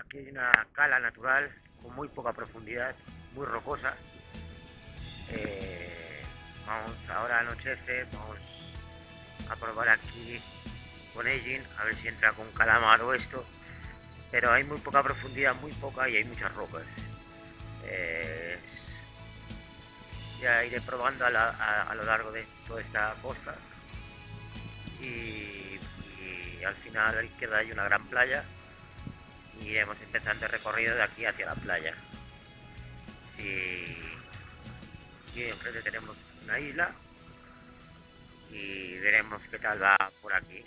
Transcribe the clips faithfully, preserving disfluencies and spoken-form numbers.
aquí hay una cala natural con muy poca profundidad, muy rocosa. Eh, vamos, ahora anochece, vamos a probar aquí con Egin, a ver si entra con calamar o esto, pero hay muy poca profundidad, muy poca, y hay muchas rocas. Eh, ya iré probando a, la, a, a lo largo de toda esta costa y, y al final queda ahí una gran playa y iremos empezando el recorrido de aquí hacia la playa. Y, y enfrente tenemos una isla y veremos qué tal va por aquí.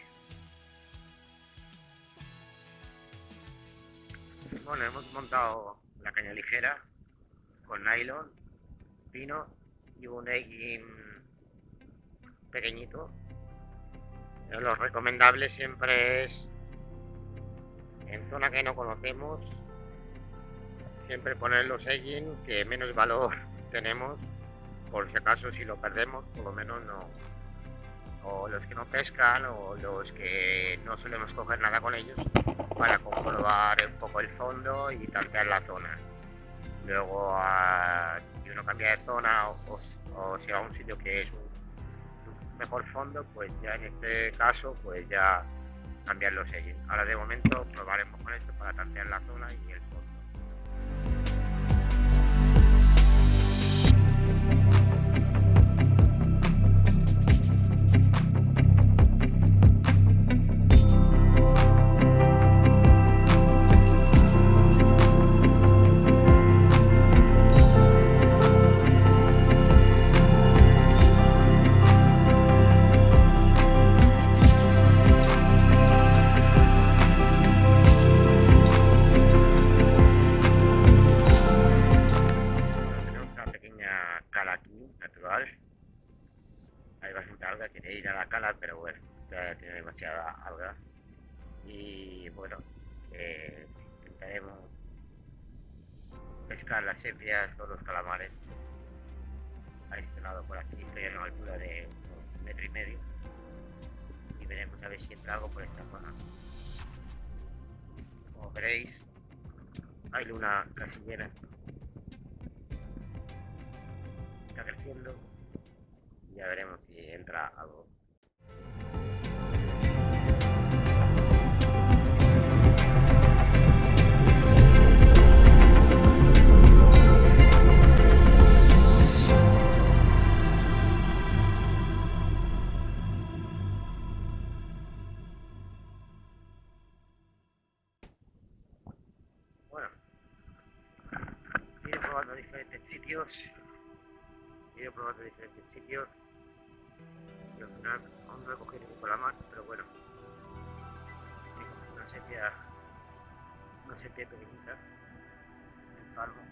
Bueno, hemos montado la caña ligera con nylon, pino y un Egin pequeñito. Lo recomendable siempre es, en zona que no conocemos, siempre poner los Egin que menos valor tenemos, por si acaso si lo perdemos, por lo menos no, o los que no pescan o los que no solemos coger nada con ellos, para comprobar un poco el fondo y tantear la zona. Luego, a, si uno cambia de zona o, o, o si va a un sitio que es un, un mejor fondo, pues ya en este caso, pues ya cambiar los Egin. Ahora de momento probaremos con esto para tantear la zona y el fondo. Hay bastante alga, quería ir a la cala, pero bueno, ya tiene demasiada alga. Y bueno, eh, intentaremos pescar las sepias o los calamares. A este lado por aquí estoy a una altura de un metro y medio y veremos a ver si entra algo por esta zona. Como veréis, hay luna casi llena, está creciendo. Ya veremos si entra algo. Bueno, iré probando diferentes sitios. Iré probando diferentes sitios. Y al final aún no he cogido ningún calamar, pero bueno, una sepia, una sepia pequeñita, el palmo.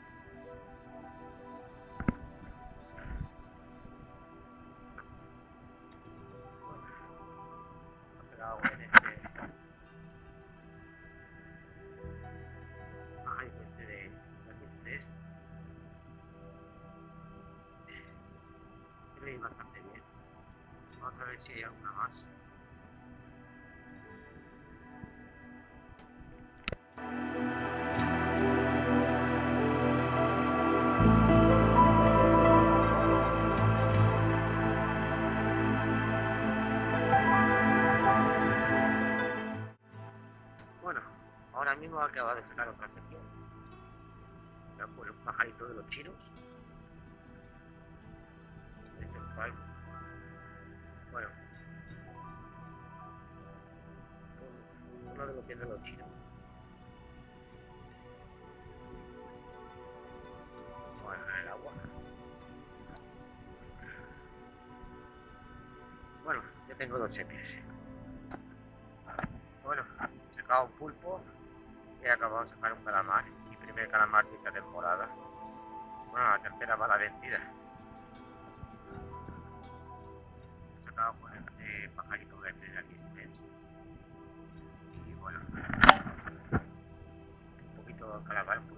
Bueno, ha pegado en este pajarito este de la dieciséis. Se ve bastante bien. Vamos a ver si hay alguna más. Bueno, ahora mismo acaba de sacar otra sección. Por un pajarito de los chinos. Este es un palmo. Bueno, uno de los que de los chinos. Bueno, en el agua. Bueno, yo tengo dos sepias. Bueno, he sacado un pulpo y he acabado de sacar un calamar. Mi primer calamar de esta temporada. Bueno, la tercera va a la vencida. He sacado con este pajarito verde de aquí. Y bueno, un poquito de calamar,